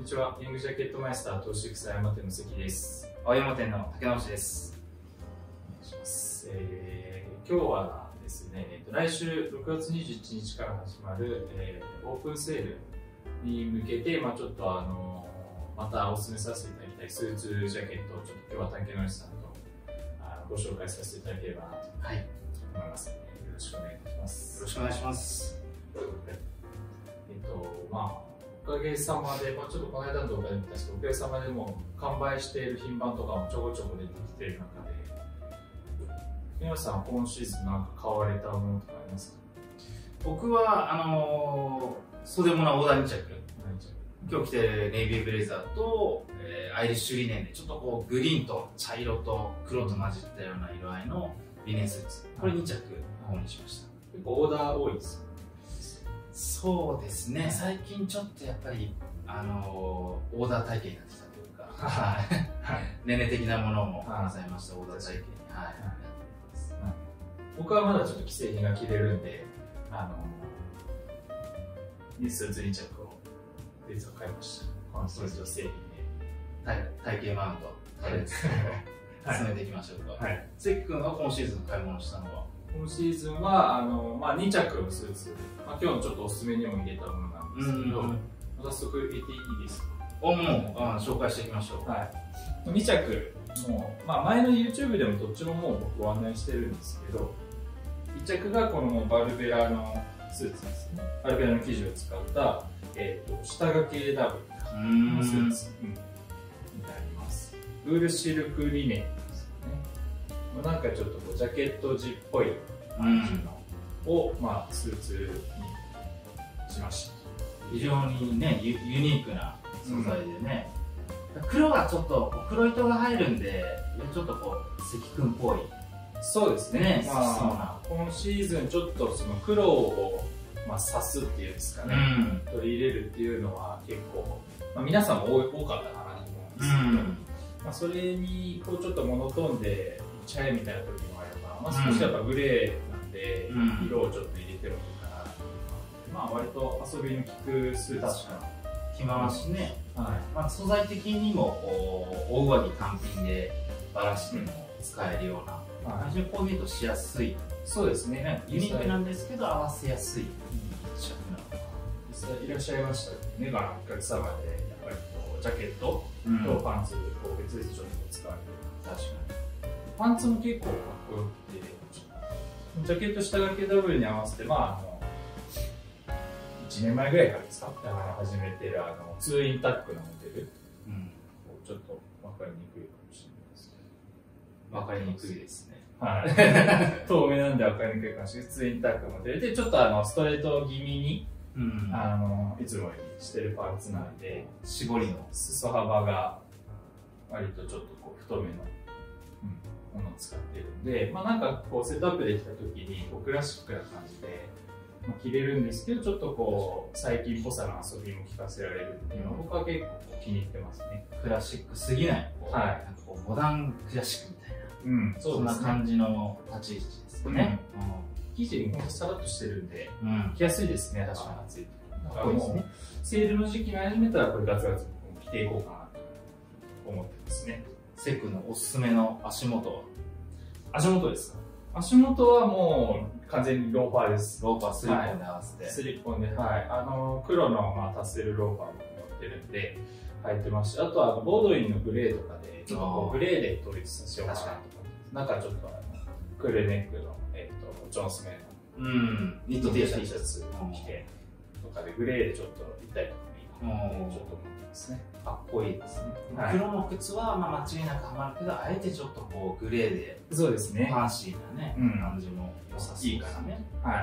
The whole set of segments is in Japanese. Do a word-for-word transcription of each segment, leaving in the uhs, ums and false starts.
ちは。ヤングジャケットマイスター東芝草山店の関です。 青山店の竹直です。 お願いします。えー、今日はですね、えー、と来週ろくがつにじゅういちにちから始まる、えー、オープンセールに向けて、まあ、ちょっとあのー、またお勧めさせていただきたいスーツジャケットをちょっと今日は竹直さんとあのご紹介させていただければなと思います、ね。はい、よろしくお願いします。 よろしくお願いします。 えっとまあおかげさまで、まあ、ちょっとこの間の動画で見たんですけど、おかげさまでもう完売している品番とかもちょこちょこ出てきている中で、皆さん、今シーズンなんか買われたものとかありますか？ 僕はあのー、袖物オーダーにちゃく、今日着てるネイビーブレザーと、えー、アイリッシュリネンでちょっとこうグリーンと茶色と黒と混じったような色合いのリネンスーツ、これにちゃく購入しました。 結構オーダー多いですよ。 そうですね、最近ちょっとやっぱり、あのー、オーダー体験になってきたというか、はい、年齢的なものもございました、オーダー体験に、はい、やってます。 僕はまだちょっと既製品が着れるんで、あのー、スーツにちゃくを実は買いました。このスーツ製品で体型マウント、はい、進めていきましょうか。はい、関君が今シーズン買い物したのは？ 今シーズンはあの、まあ、にちゃくのスーツ、まあ、今日のちょっとおすすめにも入れたものなんですけど、早速入れていいですか？ おもうあ紹介していきましょう。 はい、にちゃくもう、まあ、前の YouTube でもどっちももう僕ご案内してるんですけど、いっちゃくがこのバルベラのスーツですね。バルベラの生地を使った、えー、と下掛けダブルのスーツになります。ウールシルクリネンですね。なんかちょっとこうジャケット地っぽい感じのを、まあ、スーツにしました。 非常にね、ユ, ユニークな素材でね、うん、黒がちょっと黒糸が入るんで、ちょっとこう関君っぽい。 そうですね、ね、まあ、 今シーズンちょっとその黒を、まあ、刺すっていうんですかね、うん、取り入れるっていうのは結構、まあ、皆さんも多かったかなと思うんですけど、うん、まあ、それにこうちょっとモノトーンでいっちゃえみたいな時もあれば、まあ、少しやっぱグレーなんで、うん、色をちょっと入れてもいいかなというか、まあ割と遊びの効くスーツ確かに着回しね、はい、まあ、素材的にも大上着単品でバラしても使えるような、非常にコーディネートしやすい、 そうですね、 ユニークなんですけど合わせやすいシャツなのか実際いらっしゃいましたね、お客様でやっぱりこうジャケットとパンツを別々ちょっと使われて、確かにパンツも結構かっこよくて、ジャケット下掛けダブルに合わせて、まあ、あのいちねんまえぐらいからですか、始めてるあのツーインタックのモデル、うん、ちょっと分かりにくいかもしれないですけど、 分かりにくいですね。 はい、透明なんで分かりにくいかもしれない。ツーインタックモデルで、ちょっとあのストレート気味に、うん、あのいつもよりしてるパンツなんで、 絞りの裾幅が割とちょっとこう太めの、うん、ものを使ってるんで、まあ、なんかこうセットアップできた時にこうクラシックな感じで、まあ、着れるんですけど、ちょっとこう最近っぽさの遊びも聞かせられるっていうのを僕は結構気に入ってますね。 クラシックすぎない、はい、なんかこうモダンクラシックみたいな、うん、そうですね、そんな感じの立ち位置ですね。 生地もさらっとしてるんで、うん、着やすいですね。確かに暑い時。だからもうセールの時期に始めたらこれガツガツ着ていこうかなと思ってますね。 セクのおすすめの足元は？ 足元ですか？足元はもう完全にローファーです。 ローファー、スリッポンで合わせて。 スリッポンで、はい。あの、黒の、まあ、タッセルローファーも持ってるんで、履いてますし、あとはボードインのグレーとかで、ちょっとこうグレーで統一させようかなと思ってます。中ちょっとあの、クールネックの、えっと、ジョンスメイの、うん、ニット T シャツ着て、とかで、グレーでちょっと行ったりとかもいいかなって、ちょっと思ってますね。 かっこいいですね。はい、黒の靴はまあ間違いなくはまるけど、あえてちょっとこうグレーで、 そうですね。 ファンシーなね、うん、感じも良さそうですね。いいからね。はい。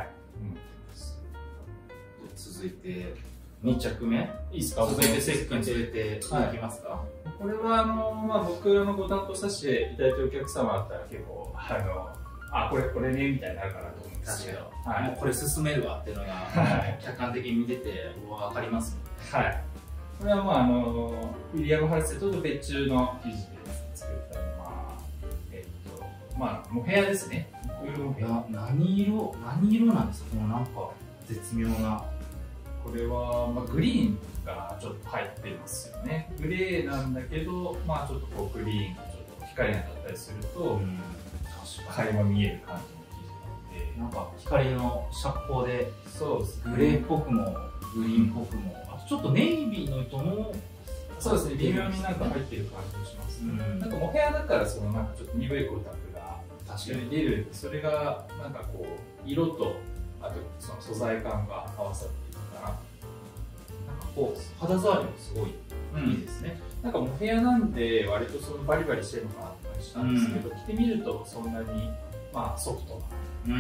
うん、続いてにちゃくめ、いいですか？続いてセックに続いていきますか？はい、 これはあのまあ僕のご担当させていただいてるお客様だったら結構あのあこれこれねみたいになるかなと思うんですけど、 はい、もうこれ進めるわっていうのが客観的に見ててわかりますね。はい。これはまああのウィリアム・ハルセットと別注の生地で作ったまあえっとまあモヘアですね。 いや何色何色なんですか？このなんか絶妙な。 これはまあグリーンがちょっと入ってますよね。グレーなんだけど、まあちょっとこうグリーンがちょっと光が当たったりすると、うん、垣間見える感じの生地なので、 なんか光の遮光で、 そうですね、 グレーっぽくもグリーンっぽくも、あとちょっとネイビーの糸も、 そうですね、微妙になんか入ってる感じがしますね。うん、なんかモヘアだからそのなんかちょっと鈍い光沢が確かに出る、それがなんかこう色とあとその素材感が合わさっているかな。なんかこう肌触りもすごいいいですね。 うん、なんかモヘアなんで割とそのバリバリしてるのかなって感じしたんですけど、うん、着てみるとそんなにまあソフトな、うん、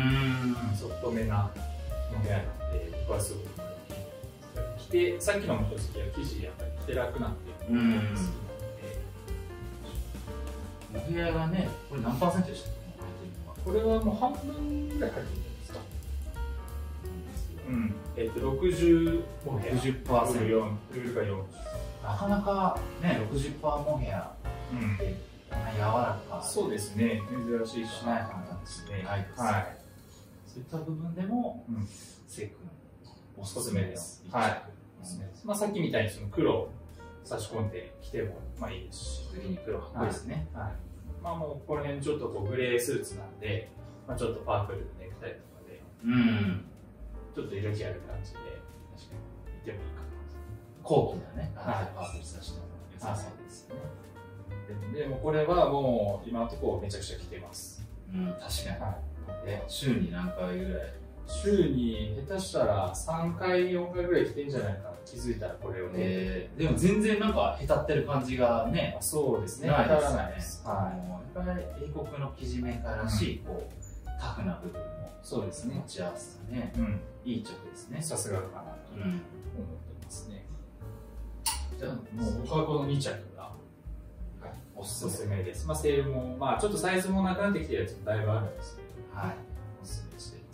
ソフトめなモヘアなんで僕はすごく着て、さっきのも正直は生地やっぱり着て楽なんていうのが好きなので、 モヘアがね、これ何パーセントでしたっけ？これはもう半分ぐらい入ってるんじゃないですか。うん、えっとろくじゅうモヘア、ろくじゅっパーセント、ルールがよんじゅう。 なかなかね、ろくじゅっパーセントモヘアってこんな柔らか、 そうですね、珍しいしない感じですね。はい。そういった部分でも、セイ君おすすめです。 はい。まあさっきみたいにその黒差し込んできてもまあいいですし、 グリーン黒かっこいいですね。 はい。まあもうこの辺ちょっとこうグレースーツなんで、まあちょっとパープルのネクタイとかで、うん、ちょっと色気ある感じで確かにいてもいいかな。 高貴なね、はい、パープル差しの良さそうですよね。でもこれはもう今のところめちゃくちゃ着てます。 うん、確かに。はい。え、週に何回ぐらい？ 週に下手したらさんかいよんかいぐらい着てんじゃないかな、気づいたらこれをね。 えー、でも全然なんかへたってる感じがね、 そうですね、へたらないです。はい。 やっぱり英国の生地メーカーらしい、こうタフな部分もそうですね、 持ち合わせたね、うん、いい直ですね。 さすがかなと思ってますね。じゃあもう僕はこのに着がおすすめです。まあセールもまあちょっとサイズもなくなってきてるやつもだいぶあるんですけど、はい、おすすめしています。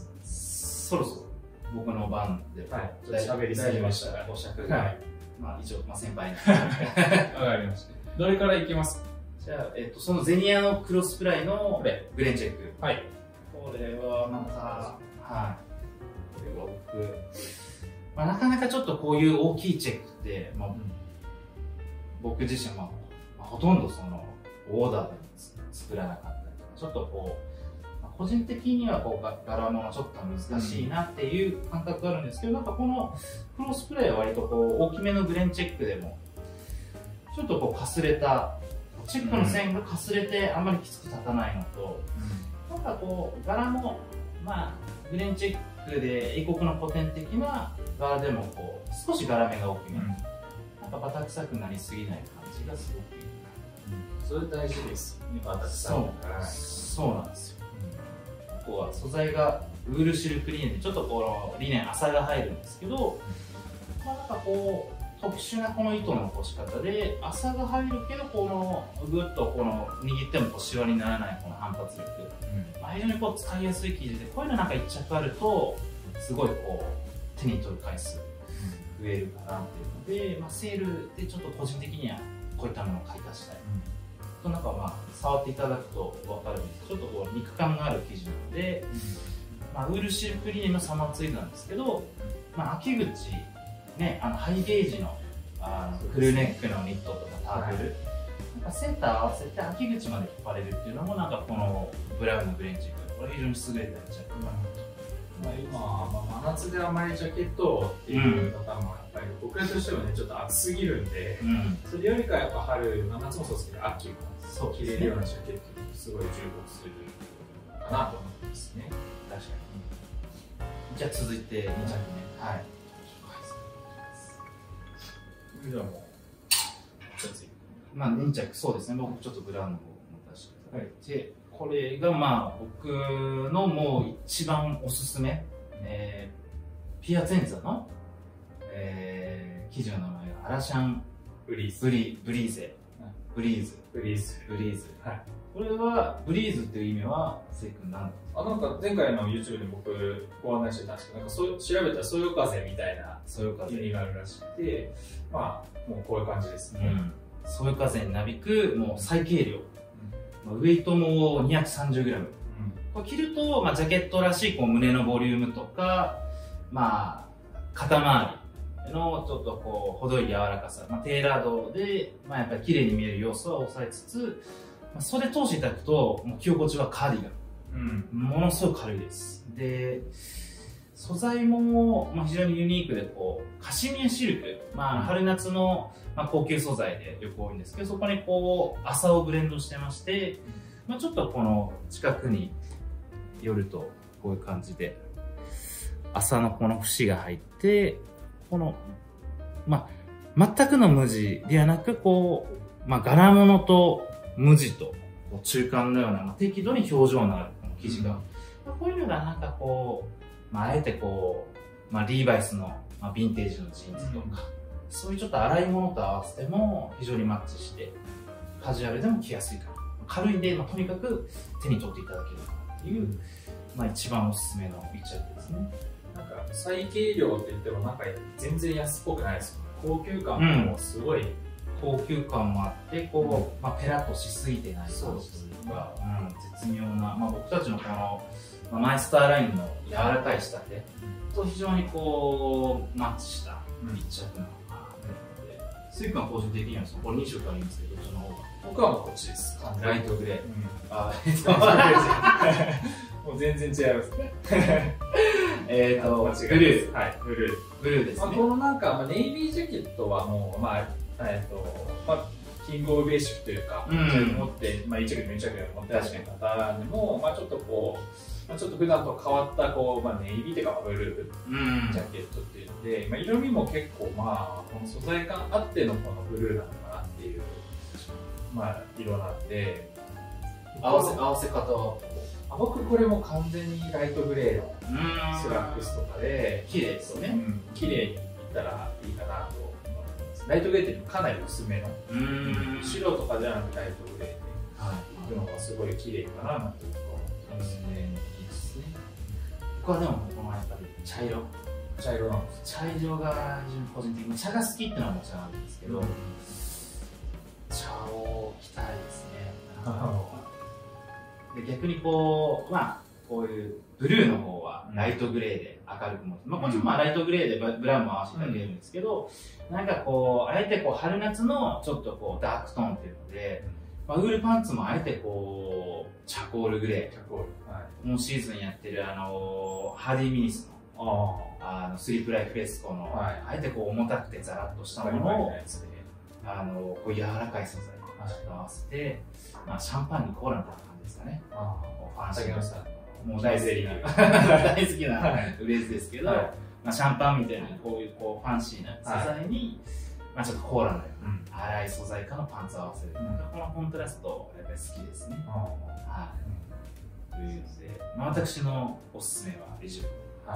そろそろ僕の番で、 はい、ちょっと喋りすぎましたが、 お尺が、はい、まあ一応、まあ、先輩にわかりました。どれからいきますか？ じゃあ、えっと、そのゼニアのクロスプライのグレンチェック。 はい。 これはまた、はい。これは僕、まあ、なかなかちょっとこういう大きいチェックって、まあ、うん、僕自身は、まあ、ほとんどそのオーダーで作らなかったりとか、ちょっとこう、個人的にはこう柄物ちょっと難しいなっていう感覚があるんですけど、なんかこのクロスプレイは割とこう大きめのグレンチェックでもちょっとこうかすれたチェックの線がかすれてあんまりきつく立たないのと、うん、なんかこう柄もまあグレンチェックで英国の古典的な柄でもこう少し柄目が大きめ、うん、なんかバタ臭くなりすぎない感じがすごくいい、 うん、それ大事ですね。バタ臭くならない。 そうなんですよ。ここは素材がウールシルクリネンでちょっとこのリネン麻が入るんですけど、まあ、なんかこう特殊なこの糸の干し方で麻が入るけどこのグッとこの握ってもこうシワにならないこの反発力、うん、まあ、非常にこう使いやすい生地でこういうのなんか一着あるとすごいこう手に取る回数増えるかなっていうので、まあ、セールでちょっと個人的にはこういったものを買い足したい。うん、となんかまあ触っていただくと分かるんですけど、ちょっとこう肉感がある生地なので、うん、まあ、ウールシルクリネンのサマーツイードなんですけど、まあ、秋口、ね、あのハイゲージの、あのフルネックのニットとかターフル、はい、なんかセーター合わせて秋口まで引っ張れるっていうのもなんかこのブラウンのグレンチェック、これ非常に優れた一着かなと。 まあ、今、まあ、真夏であまりジャケットっていう方もやっぱり僕らとしてもねちょっと暑すぎるんで、うん、それよりかやっぱ春、まあ、夏もそうですけど秋も着れるようなジャケットにすごい重宝するかなと思ってますね。 確かに。じゃあ続いてに着目、はい。 じゃあもうふたつ、 まあに着、そうですね。僕ちょっとブラウンの方を持たせていただいて、これがまあ僕のもう一番おすすめ、えー、ピアツェンザの、えー、生地の名前がアラシャンブリーズ、 ブリブリーゼ、ブリーズ、 ブリーズ、 ブリーズ。はい。これはブリーズっていう意味はせい君何ですか？ あ、なんか前回の YouTube で僕ご案内してたんですけど、なんかそう調べたらそよ風みたいな意味があるらしくて、まあもうこういう感じですね。 うん、そよ風になびくもう最軽量。ウエイトも にひゃくさんじゅうグラム、うん、これ着ると、まあ、ジャケットらしいこう胸のボリュームとか、まあ、肩周り、 のちょっとこう程よい柔らかさ、まあ、テーラードで、まあ、やっぱり綺麗に見える要素は抑えつつ、まあ、袖通していただくともう着心地はカーディガン、うん、ものすごく軽いです。で素材も、まあ、非常にユニークでこうカシミヤシルク、まあ、春夏の、まあ、高級素材でよく多いんですけど、そこにこう麻をブレンドしてまして、まあ、ちょっとこの近くに寄るとこういう感じで麻のこの節が入って、この、まあ、全くの無地ではなく、こう、まあ、柄物と無地と中間のような、まあ、適度に表情のあるこの生地が、うん、まあ、こういうのがなんかこう、まあ、あえてこう、まあ、リーバイスの、まあ、ヴィンテージのジーンズとか、うん、そういうちょっと粗いものと合わせても非常にマッチして、カジュアルでも着やすいから、軽いんで、まあ、とにかく手に取っていただけるかなっていう、うん、まあ、一番おすすめの一着ですね。 なんか最軽量って言ってもなんか全然安っぽくないですよね。高級感もすごい、うん、 高級感もあってこう、うん、まあ、ペラッとしすぎてない感じというか、うん、絶妙な、まあ、僕たちのこの、まあ、マイスターラインの柔らかい仕立てと非常にこうマッチした一着なのかなと思って、スイカの個人的にはこれに色ありますけど、どっちの方が？ 僕はもうこっちです。 ライトグレー。うん、 あ、ライトグレーもう全然違いますね。 えっと、ブルー。はい、ブルー。ブルーですね。 まあ、このなんか、まあ、ネイビージャケットはもう、まあ、えっと、まあ、キングオブベーシックというか、うん、持って、まあ、いち着もに着で持ってらっしゃる方にも、まあ、ちょっとこう、まあ、ちょっと普段と変わった、こう、まあ、ネイビーというか、ブルー、うん、ジャケットっていうので、まあ、色味も結構、まあ、この素材感あってのこのブルーなのかなっていう、まあ、色なんで、 合わせ、合わせ方は僕これも完全にライトグレーのスラックスとかで綺麗ですよね、うん、 綺麗にいったらいいかなと思います。ライトグレーってかなり薄めの、白とかじゃなくてライトグレーでいくのがすごい綺麗かなと思いますね。 いいですね。僕はでもこのやっぱり茶色茶色なんです。 茶色が非常に個人的に茶が好きっていうのはもちろんあるんですけど、うん、茶を着たいですね。で逆にこう、まあ、こういうブルーの方はライトグレーで明るく持って、まあ、こっちもまあライトグレーでブラウンも合わせていただけるんですけど、うん、なんかこう、あえてこう春夏のちょっとこうダークトーンっていうので、まあ、ウールパンツもあえてこう、チャコールグレー。チャコール。はい。今シーズンやってるあの、ハーディーミニスの、あの、スリープライフレスコの、はい、あえてこう重たくてザラッとしたものを、あの、こう柔らかい素材と合わせて、まあ、シャンパンにコーラみたいな感じですかね。ああ、ファンシーな。もう大好きな、大好きなフレーズですけど、はい、まあ、シャンパンみたいなこういうこうファンシーな素材に、はい、まあちょっとコーラのような、うん、粗い素材からのパンツを合わせる、うん、このコントラストやっぱり好きですね。はい。というので、まあ、私のおすすめは以上です。はい。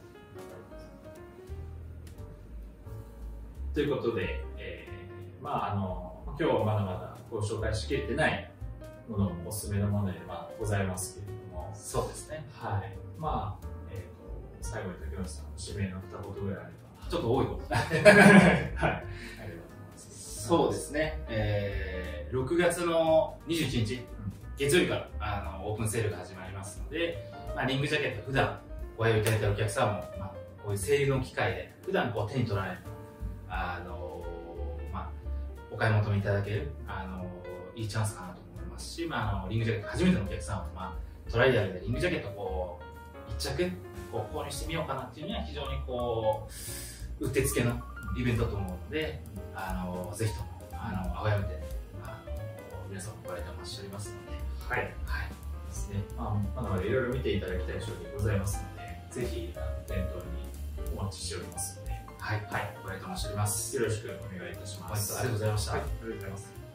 ということで、えー、まああの今日はまだまだご紹介しきれてないものもおすすめのもので、まあ、ございますけれども、 そうですね。 はい。まあ、えっ、ー、と最後に竹内さんの指名の二言ぐらいあれば、 ちょっと多いこと。はい。ありがとうございます。そうですね。えー、ろくがつのにじゅういちにち、うん、月曜日からあのオープンセールが始まりますので、まあリングジャケット普段ご用意いただいたお客さんも、まあこういうセールの機会で普段こう手に取られるあのまあお買い求めいただけるあのいいチャンスかなと思いますし、まあ、あのリングジャケット初めてのお客さんは、まあ、トライアルでリングジャケットこう一着こう購入してみようかなっていうには非常にこううってつけのイベントだと思うので、あのぜひともあの青山であの皆さんもご来店お待ちしておりますので、 はいはいですね。まあまだまだいろいろ見ていただきたい商品ございますので、ぜひ店頭にお待ちしておりますので、 はいはいご来店お待ちしております。 よろしくお願いいたします。 本日はありがとうございました。 はい、ありがとうございます。